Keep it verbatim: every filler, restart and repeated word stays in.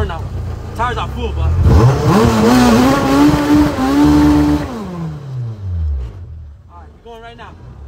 turn now. Tires are full, but. Alright, we're going right now.